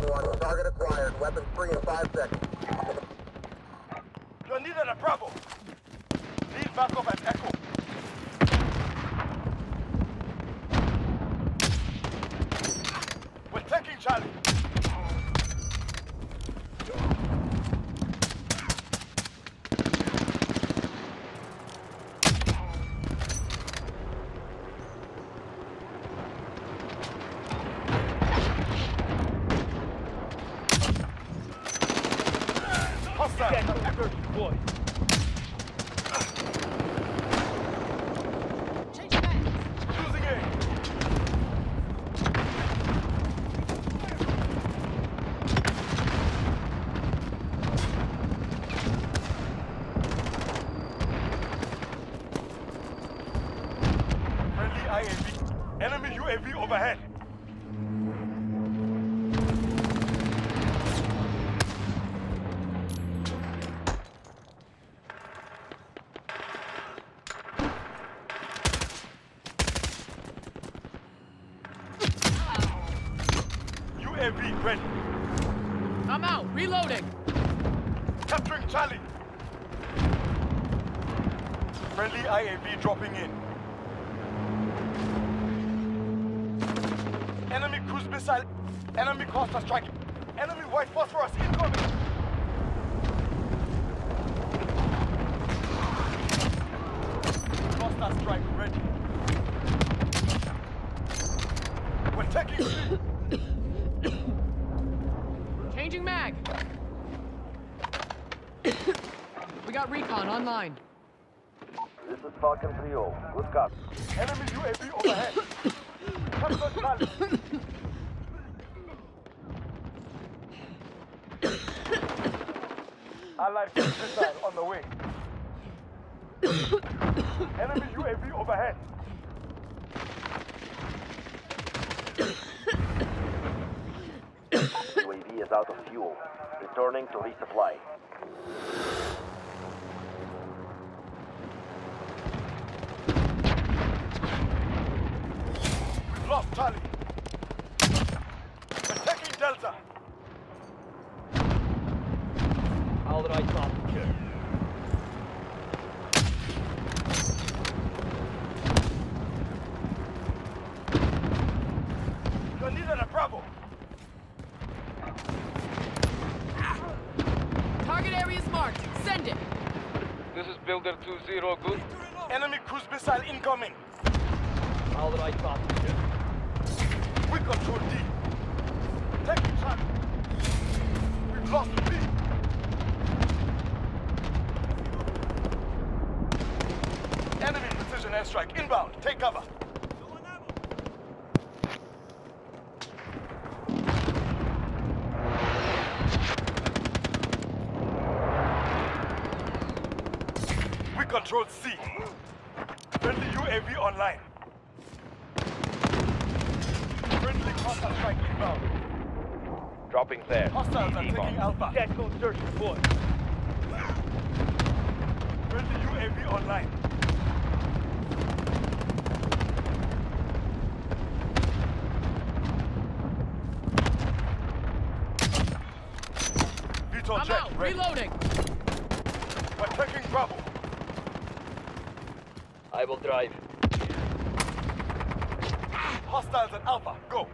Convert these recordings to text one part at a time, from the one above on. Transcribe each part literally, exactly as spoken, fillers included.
one. Target acquired. Weapons free in five seconds. You're needed at Bravo. Need backup at Echo. We're taking Charlie. Boy. Change back. Losing A. Friendly I A V. Enemy U A V overhead. U A V ready. I'm out. Reloading. Capturing Charlie. Friendly I A V dropping in. Enemy cruise missile. Enemy cluster strike. Enemy white phosphorus incoming. Cluster strike ready. We're taking C. Changing mag. We got recon online. This is Falcon three oh. Good copy. Enemy U A V overhead. Capture Charlie. Allied cruise missile on the way. Enemy U A V overhead. U A V is out of fuel. Returning to resupply. We've lost Charlie. We're taking Delta. All right, top. You're needed at Bravo. Target area is marked. Send it. This is Builder two zero, good. Enemy cruise missile incoming. All right, top. We control D. Taking Charlie. We've lost B. Enemy precision airstrike inbound. Take cover. We control C. Friendly U A V online. Friendly cluster strike inbound. Dropping there. Hostiles are taking Alpha. Dead code search report. Friendly U A V online. Veto I'm check. out. Ready. Reloading. We're taking Bravo. I will drive. Hostiles at Alpha. Go.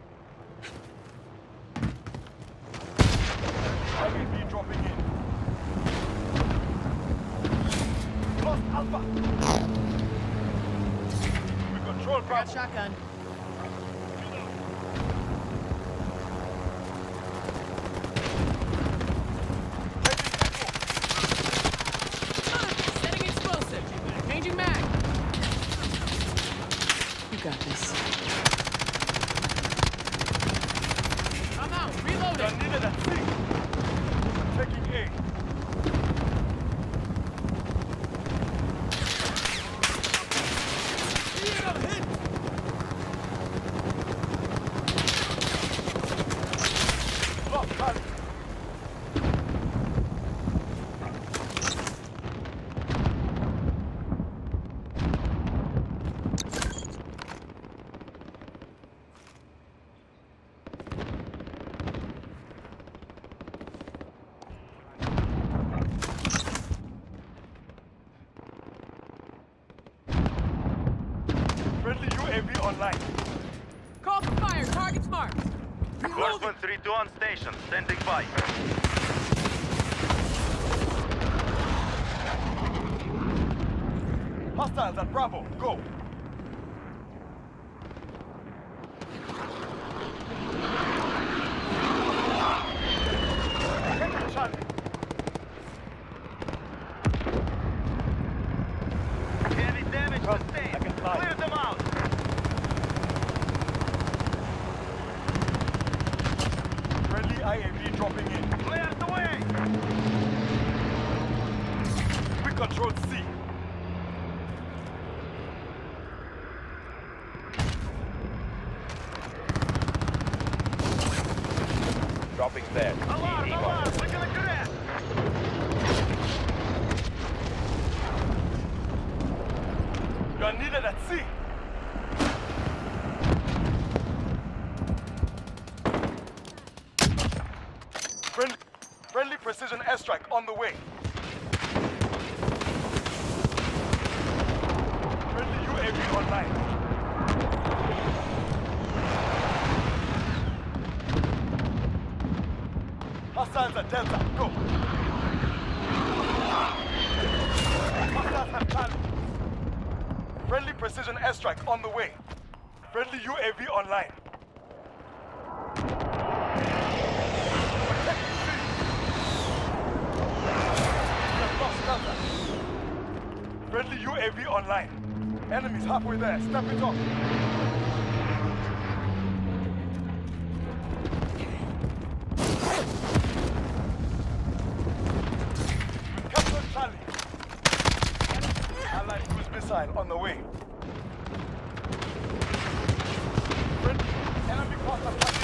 I A V dropping in. Lost Alpha. We control Got Bravo. shotgun. Setting explosive. Changing mag. You got this. I'm out. You're Reloading. needed at C. We're taking A. Lost Charlie. A V online. Call for fire. Target's marked. Horseman three two on station, standing by. Hostiles at Bravo. Go. Take Charlie. Heavy damage sustained. Clear them out. Friendly I A V dropping in. Clear the way. We control C. Dropping there. Alarm, Eagle. alarm. We're gonna crash. You are needed at C. Friendly, friendly precision airstrike on the way. Friendly U A V online. Hostiles at Delta. Go. Hostiles at Charlie. Friendly precision airstrike on the way. Friendly U A V online. Protect the city. We have lost Delta. Friendly U A V online. Enemies halfway there. Step it up. Capture Charlie. Allied cruise missile on the way. Friendly enemy cluster